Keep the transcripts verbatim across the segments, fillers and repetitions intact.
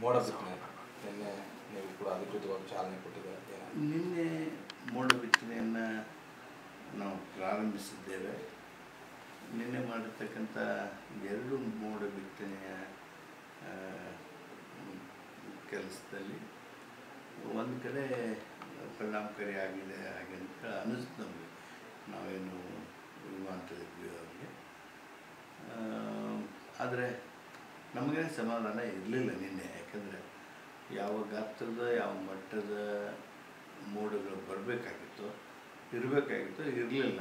ಮೋಡ ಬಿತ್ತನೆ ನಿನ್ನೆ ನೀವು ಕೂಡ ಅಧಿಕೃತವಾಗಿ ಚಾಲನೆ ಕೊಟ್ಟಿದ್ದಾರೆ. ನಿನ್ನೆ ಮೋಡ ಬಿತ್ತನೆಯನ್ನು ನಾವು ಪ್ರಾರಂಭಿಸಿದ್ದೇವೆ. ನಿನ್ನೆ ಮಾಡಿರ್ತಕ್ಕಂಥ ಎರಡು ಮೋಡ ಬಿತ್ತನೆಯ ಕೆಲಸದಲ್ಲಿ ಒಂದು ಕಡೆ ಪರಿಣಾಮಕಾರಿ ಆಗಿದೆ ಹಾಗೆ ಅಂತ ಅನ್ನಿಸ್ತು ನಮಗೆ. ನಾವೇನು ಇದು ಮಾಡ್ತಾಯಿದ್ವಿ ಅವರಿಗೆ, ಆದರೆ ನಮಗೇನು ಸಮಾಧಾನ ಇರಲಿಲ್ಲ ನಿನ್ನೆ. ಯಾಕಂದರೆ ಯಾವ ಗಾತ್ರದ ಯಾವ ಮಟ್ಟದ ಮೋಡಗಳು ಬರಬೇಕಾಗಿತ್ತು ಇರಬೇಕಾಗಿತ್ತು ಇರಲಿಲ್ಲ.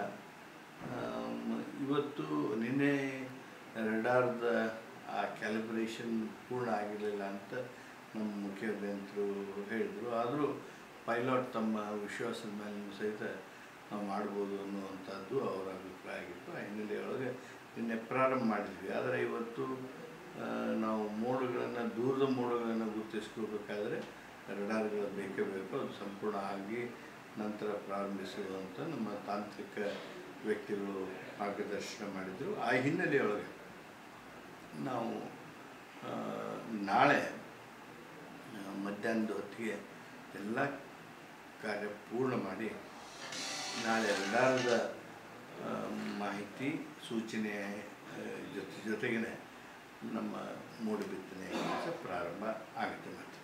ಇವತ್ತು ನಿನ್ನೆ ರಡಾರ್ದ ಆ ಕ್ಯಾಲಿಬ್ರೇಷನ್ ಪೂರ್ಣ ಆಗಿರಲಿಲ್ಲ ಅಂತ ನಮ್ಮ ಮುಖ್ಯ ಅಭಿಯಂತರು ಹೇಳಿದರು. ಆದರೂ ಪೈಲಾಟ್ ತಮ್ಮ ವಿಶ್ವಾಸದ ಮೇಲೆ ಸಹಿತ ನಾವು ಮಾಡ್ಬೋದು ಅನ್ನುವಂಥದ್ದು ಅವರ ಅಭಿಪ್ರಾಯ ಆಗಿತ್ತು. ಆ ಹಿನ್ನೆಲೆಯೊಳಗೆ ನಿನ್ನೆ ಪ್ರಾರಂಭ ಮಾಡಿದ್ವಿ. ಆದರೆ ಇವತ್ತು ನಾವು ಮೋಡಗಳನ್ನು ದೂರದ ಮೋಡಗಳನ್ನು ಗುರುತಿಸ್ಕೋಬೇಕಾದ್ರೆ ರಡಾರ್ಗಳು ಬೇಕೇ ಬೇಕು. ಅದು ಸಂಪೂರ್ಣ ಆಗಿ ನಂತರ ಪ್ರಾರಂಭಿಸುವಂಥ ನಮ್ಮ ತಾಂತ್ರಿಕ ವ್ಯಕ್ತಿಗಳು ಮಾರ್ಗದರ್ಶನ ಮಾಡಿದರು. ಆ ಹಿನ್ನೆಲೆಯೊಳಗೆ ನಾವು ನಾಳೆ ಮಧ್ಯಾಹ್ನದ ಹೊತ್ತಿಗೆ ಎಲ್ಲ ಕಾರ್ಯ ಪೂರ್ಣ ಮಾಡಿ ನಾಳೆ ರಡಾರ್ದ ಮಾಹಿತಿ ಸೂಚನೆ ಜೊತೆ ಜೊತೆಗೇ ನಮ್ಮ ಮೋಡ ಬಿತ್ತನೆ ಕೆಲಸ ಪ್ರಾರಂಭ ಆಗುತ್ತೆ. ಮತ್ತು